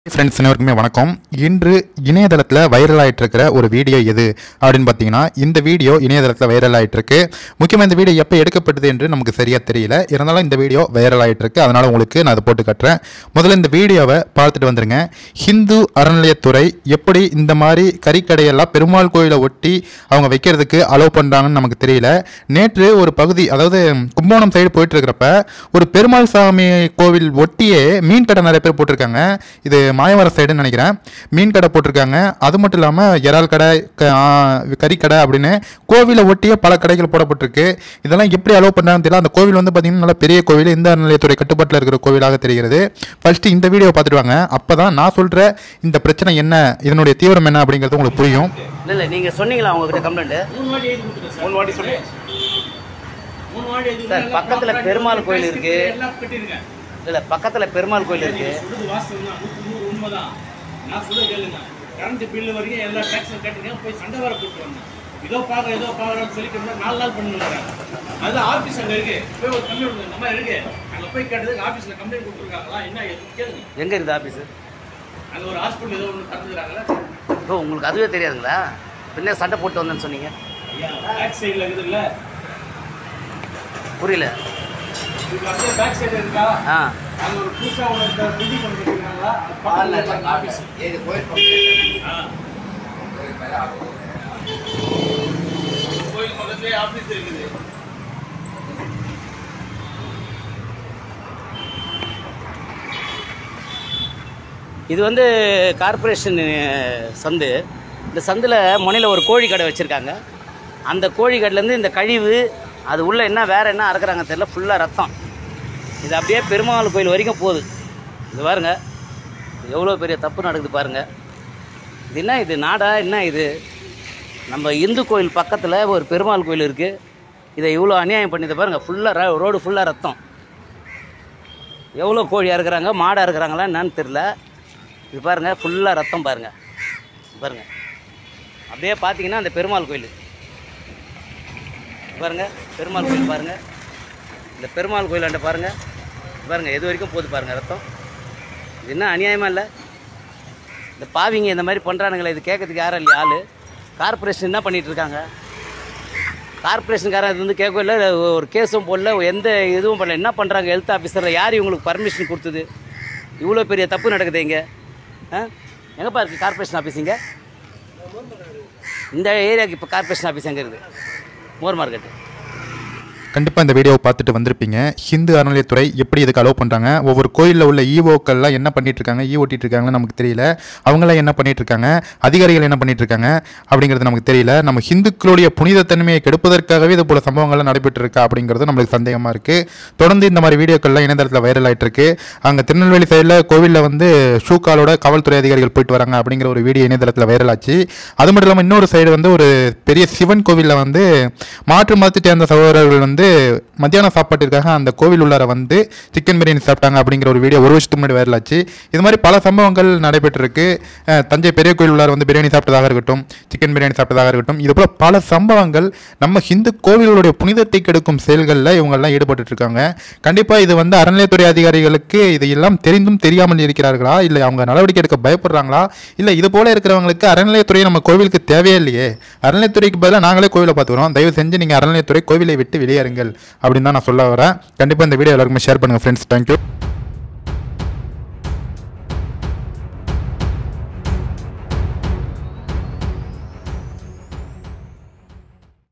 Friends அனைவருக்குமே வணக்கம். இன்று இணையதளத்தில் வைரல் ஆகிட்டு இருக்கிற ஒரு வீடியோ எது அப்படின்னு பார்த்தீங்கன்னா, இந்த வீடியோ இணையதளத்தில் வைரல் ஆகிட்டு இருக்கு. முக்கியமாக இந்த வீடியோ எப்போ எடுக்கப்பட்டது என்று நமக்கு சரியாக தெரியல. இருந்தாலும் இந்த வீடியோ வைரல் ஆகிட்டு இருக்கு. அதனால் உங்களுக்கு நான் அதை போட்டு கட்டுறேன். முதல்ல இந்த வீடியோவை பார்த்துட்டு வந்துருங்க. ஹிந்து அறநிலையத்துறை எப்படி இந்த மாதிரி கறிக்கடையெல்லாம் பெருமாள் கோயிலை ஒட்டி அவங்க வைக்கிறதுக்கு அலோவ் பண்ணுறாங்கன்னு நமக்கு தெரியல. நேற்று ஒரு பகுதி, அதாவது கும்பகோணம் சைடு போயிட்டு இருக்கிறப்ப ஒரு பெருமாள் சாமி கோவில் ஒட்டியே மீன் கடை நிறைய பேர் போட்டிருக்காங்க. இது மாயவரம் சைடுன்னு நினைக்கிறேன். மீன் கடை போட்டிருக்காங்க. அது மட்டும் இல்லாமல் இறால் கடை, கறிக்கடை அப்படின்னு கோவிலை ஒட்டிய பல கடைகள் போடப்பட்டிருக்கு. இதெல்லாம் எப்படி அலோவ் பண்ணுறாங்கன்னு தெரியல. அந்த கோவில் வந்து பார்த்தீங்கன்னா நல்ல பெரிய கோவில், இந்த அறநிலையத்துறை கட்டுப்பாட்டில் இருக்கிற கோவிலாக தெரிகிறது. ஃபர்ஸ்ட்டு இந்த வீடியோ பார்த்துட்டு வாங்க. அப்போ தான் நான் சொல்கிற இந்த பிரச்சனை என்ன, இதனுடைய தீவிரம் என்ன அப்படிங்கிறது உங்களுக்கு புரியும். இல்லை நீங்கள் சொன்னீங்களா உங்ககிட்ட கம்ப்ளைண்ட்? சார் பக்கத்தில் பெருமாள் கோயில் இருக்கு. இல்லை பக்கத்தில் பெருமாள் கோயில் இருக்கு. நான் சொல்ல கேளுங்க. கரண்ட் பில்லு வரைக்கும் எல்லா டேக்ஸும் கட்டிங்க, போய் சண்டை வர போட்டு வந்தேன். ஏதோ பார்க்குறோம்னு சொல்லிட்டு 4 நாள் பண்ணுறாங்க. அதுதான் ஆஃபீஸ் அங்கே இருக்கு. போய் ஒரு கம்ப்ளைண்ட் நம்ம இருக்கு. அங்கே போய் கேட்டதுக்கு ஆஃபீஸில் கம்ப்ளைண்ட் கொடுத்துருக்காங்களா என்ன கேளுங்க. எங்கே இருக்குது ஆஃபீஸு? அங்கே ஒரு ஹாஸ்பிட்டல் ஏதோ ஒன்று தந்துக்கிறாங்களா? ஓ, உங்களுக்கு அதுவே தெரியாதுங்களா? பின்ன சண்டை போட்டு வந்தேன்னு சொன்னீங்க. பேக் சைடில் இருக்குது இல்லை? புரியல. இது அப்படியே பேக் சைடு இருக்கா? அங்கே ஒரு புதுசாக ஒன்று பில்டிங் பண்ணிருக்காங்களா? ஆஃபீஸ் கோயில் பக்கத்துலேயே ஆஃபீஸ் இருக்குது. இது வந்து கார்பரேஷன் சந்து. இந்த சந்தில் முனையில் ஒரு கோழி கடை வச்சுருக்காங்க. அந்த கோழி கடையிலேருந்து இந்த கழிவு அது உள்ளே என்ன வேறு என்ன அறுக்குறாங்க தெரியல, ஃபுல்லாக ரத்தம். இது அப்படியே பெருமாள் கோயில் வரைக்கும் போகுது. இது பாருங்க, எவ்வளோ பெரிய தப்பு நடக்குது பாருங்கள். இது என்ன, இது நாடா என்ன? இது நம்ம இந்து கோயில் பக்கத்தில் ஒரு பெருமாள் கோயில் இருக்குது. இதை இவ்வளோ அநியாயம் பண்ணிதை பாருங்கள். ஃபுல்லாக ரோடு ஃபுல்லாக ரத்தம். எவ்வளோ கோழி அறுக்குறாங்க, மாடாக இருக்கிறாங்களா என்னன்னு தெரில. இது பாருங்கள், ஃபுல்லாக ரத்தம் பாருங்கள். பாருங்கள், அப்படியே பார்த்தீங்கன்னா அந்த பெருமாள் கோயில் பாருங்கள். பெருமாள் கோயில் பாருங்கள். இந்த பெருமாள் கோயிலாண்ட பாருங்கள். பாருங்கள் எது வரைக்கும் போகுது பாருங்கள் ரத்தம். இது என்ன அநியாயமாக இல்லை? இந்த பாவிங்க இந்த மாதிரி பண்ணுறானுங்களே, இது கேட்கறதுக்கு யாரும் இல்லையா ஆள்? கார்பரேஷன் என்ன பண்ணிகிட்டு இருக்காங்க? கார்பரேஷனுக்காரன் இது வந்து கேட்கவே இல்லை, ஒரு கேஸும் போடல, எந்த இதுவும் பண்ணல. என்ன பண்ணுறாங்க ஹெல்த் ஆஃபீஸரில்? யார் இவங்களுக்கு பர்மிஷன் கொடுத்தது? இவ்வளோ பெரிய தப்பு நடக்குது இங்கே. எங்கேப்பா இருக்குது கார்பரேஷன் ஆஃபீஸ்? இங்கே இந்த ஏரியாவுக்கு இப்போ கார்பரேஷன் ஆஃபீஸ் எங்கே இருக்குது? மோர் மார்க்கெட்டு. கண்டிப்பாக இந்த வீடியோவை பார்த்துட்டு வந்திருப்பீங்க. ஹிந்து அறநிலையத்துறை எப்படி இதுக்கு அலோவ் பண்ணுறாங்க, ஒவ்வொரு கோயிலில் உள்ள ஈஓக்கள்லாம் என்ன பண்ணிட்டு இருக்காங்க, ஓட்டிகிட்டு இருக்காங்கன்னு நமக்கு தெரியல. அவங்களாம் என்ன பண்ணிட்டு இருக்காங்க, அதிகாரிகள் என்ன பண்ணிட்டு இருக்காங்க அப்படிங்கிறது நமக்கு தெரியல. நம்ம ஹிந்துக்களுடைய புனித தன்மையை கெடுப்பதற்காகவே இது போல சம்பவங்கள்லாம் நடைபெற்று இருக்கா அப்படிங்கிறது நம்மளுக்கு சந்தேகமாக இருக்குது. தொடர்ந்து இந்த மாதிரி வீடியோக்கள்லாம் இணையதளத்தில் வைரல் ஆகிட்டு இருக்கு. அங்கே திருநெல்வேலி சைடில் கோவிலில் வந்து ஷூக்காலோட காவல்துறை அதிகாரிகள் போயிட்டு வராங்க அப்படிங்கிற ஒரு வீடியோ இணையதளத்தில் வைரல் ஆச்சு. அது மட்டும் இல்லாமல் இன்னொரு சைடு வந்து ஒரு பெரிய சிவன் கோவிலில் வந்து மாற்று மதத்தை சேர்ந்த சகோதரர்கள் வந்து மத்தியான சாப்பாட்டிற்காக அந்த கோவில் உள்ளார வந்து சிக்கன் பிரியாணி சாப்பிட்டாங்க அப்படிங்கிற ஒரு வீடியோ ஒரு வருஷத்துக்கு முன்னாடி வைரல் ஆச்சு. இது மாதிரி பல சம்பவங்கள் நடைபெற்றிருக்கு. தஞ்சை பெரிய கோயில் உள்ளார வந்து பிரியாணி சாப்பிட்டதாக இருக்கட்டும், சிக்கன் பிரியாணி சாப்பிட்டதாக இருக்கட்டும், இது போல பல சம்பவங்கள் நம்ம ஹிந்து கோவிலுடைய புனிதத்தை கெடுக்கும் செயல்களில் இவங்கெல்லாம் ஈடுபட்டு இருக்காங்க. கண்டிப்பாக இது வந்து அறநிலையத்துறை அதிகாரிகளுக்கு இதையெல்லாம் தெரிந்தும் தெரியாமல் இருக்கிறார்களா, இல்லை அவங்க நடவடிக்கை எடுக்க பயப்படுறாங்களா, இல்லை இது போல இருக்கிறவங்களுக்கு அறநிலையத்துறை நம்ம கோவிலுக்கு தேவையே இல்லையே, அறநிலையத்துறைக்கு பதிலாக நாங்களே கோவிலை பார்த்துக்கிறோம், தயவு செஞ்சு நீங்கள் அறநிலையத்துறை கோவிலை விட்டு வெளியேறுங்கள் அப்படின்னு தான் நான் சொல்ல வரேன். கண்டிப்பாக இந்த வீடியோ எல்லாருக்குமே ஷேர் பண்ணுங்கள் ஃப்ரெண்ட்ஸ். தேங்க்யூ.